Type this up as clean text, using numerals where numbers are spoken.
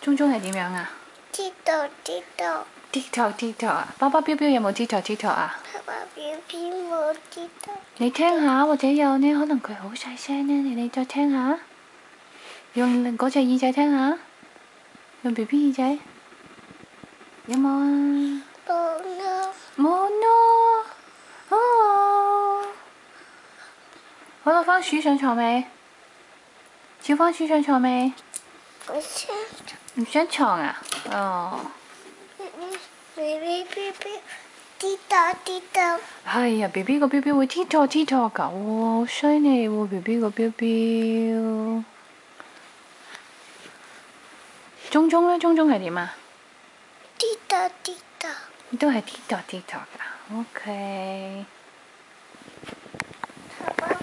鐘鐘係點樣啊？ 知道知道。 TikTok 啊！爸爸標標有冇 TikTok 啊？ 爸爸標標冇知道。 你聽下，或者有呢？可能佢好細聲呢。你再聽下，用嗰隻耳仔聽下，用 BB 耳仔，有冇啊？ 冇咯。 冇咯。哦。好啦，番薯上床未？小番薯上床未？ 我想。 唔上床啊？哦。 BB 標標知道知道。 係啊 ，BB 個標標會 TikTok 㗎喎，好犀利喎 BB 個標標。鐘鐘咧，鐘鐘係點啊？ 知道知道。 都係 TikTok 㗎，OK。 爸爸